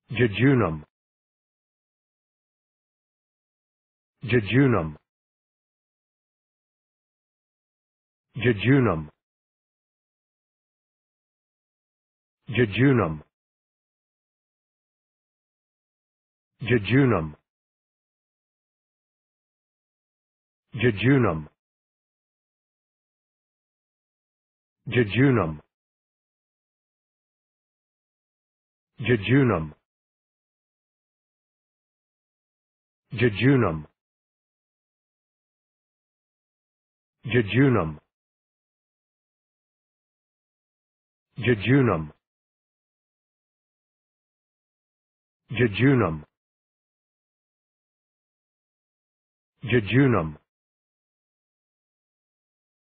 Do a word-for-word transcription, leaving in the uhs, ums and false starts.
Jejunum. Jejunum. Jejunum. Jejunum. Jejunum. Jejunum. Jejunum. Jejunum. Jejunum. Jejunum. Jejunum. Jejunum. Jejunum.